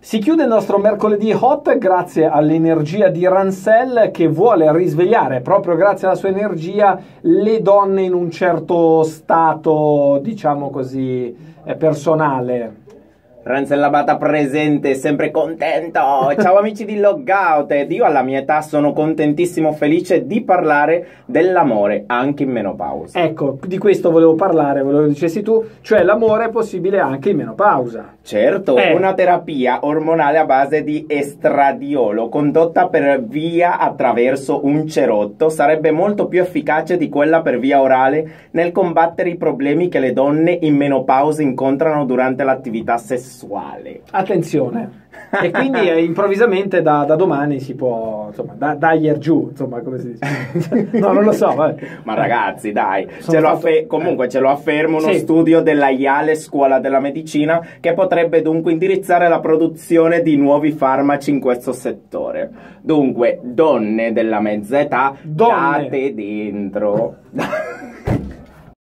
Si chiude il nostro mercoledì hot grazie all'energia di Rancel che vuole risvegliare, proprio grazie alla sua energia, le donne in un certo stato, diciamo così, personale. Rancel Labata presente, sempre contento. Ciao amici di Logout, ed io alla mia età sono contentissimo, felice di parlare dell'amore anche in menopausa. Ecco, di questo volevo parlare, volevo che dicessi tu, cioè l'amore è possibile anche in menopausa. Certo, una terapia ormonale a base di estradiolo condotta per via attraverso un cerotto sarebbe molto più efficace di quella per via orale nel combattere i problemi che le donne in menopausa incontrano durante l'attività sessuale. Attenzione. E quindi improvvisamente da domani si può, insomma, da ieri giù, insomma, come si dice? No, non lo so, vabbè. Ma ragazzi, dai, comunque ce lo afferma uno Sì. studio della Yale Scuola della Medicina che potrebbe dunque indirizzare la produzione di nuovi farmaci in questo settore. Dunque, donne della mezza età, Donne. date dentro.